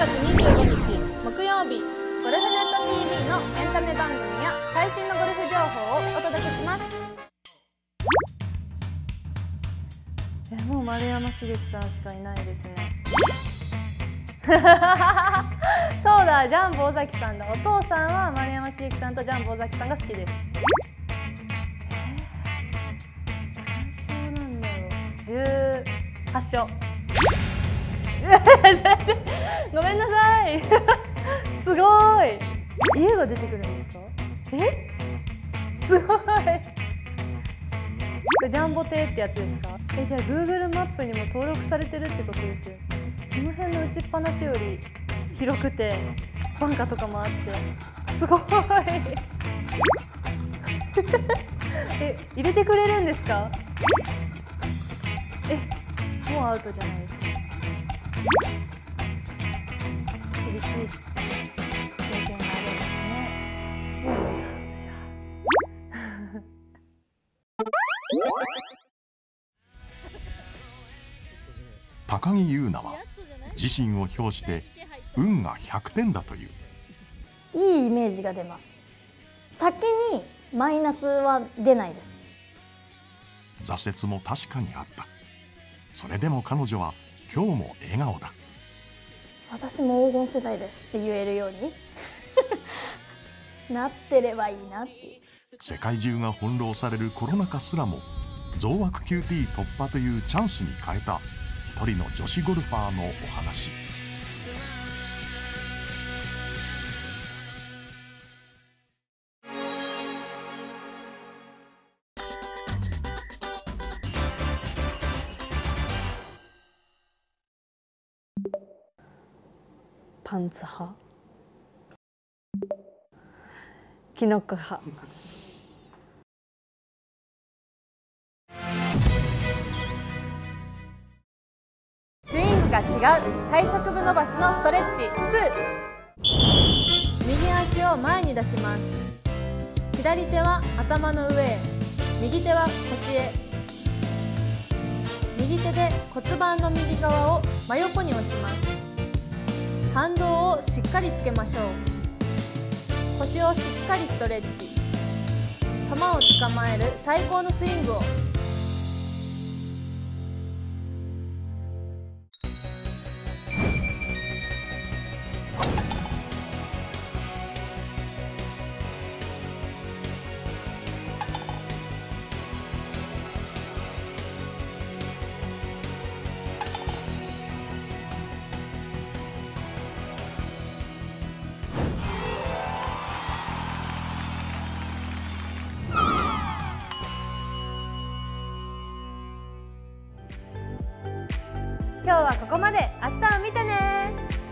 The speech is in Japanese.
月25日木曜日、ゴルフネット TV のエンタメ番組や最新のゴルフ情報をお届けします。もう丸山茂樹さんしかいないですね。そうだ、ジャンボ尾崎さんだ。お父さんは丸山茂樹さんとジャンボ尾崎さんが好きです。何勝なんだろう。18勝。ごめんなさい。すごい。家が出てくるんですか？すごい。これジャンボ亭ってやつですか？じゃあ Google マップにも登録されてるってことですよ。その辺の打ちっぱなしより広くてバンカとかもあってすごい。入れてくれるんですか？もうアウトじゃないですか。厳しい経験があるんですね。もう無理だ私は。 高木優奈は自身を評して運が100点だという。 いいイメージが出ます。先にマイナスは出ないです。 挫折も確かにあった。それでも彼女は今日も笑顔だ。 私も黄金世代ですって言えるようになってればいいなっていう。 世界中が翻弄されるコロナ禍すらも増枠 QT 突破というチャンスに変えた一人の女子ゴルファーのお話。 パンツ派、キノコ派。 スイングが違う体側部伸ばしのストレッチ2。右足を前に出します。左手は頭の上へ、右手は腰へ。右手で骨盤の右側を真横に押します。反動をしっかりつけましょう。腰をしっかりストレッチ。球を捕まえる最高のスイングを。今日はここまで。明日を見てね。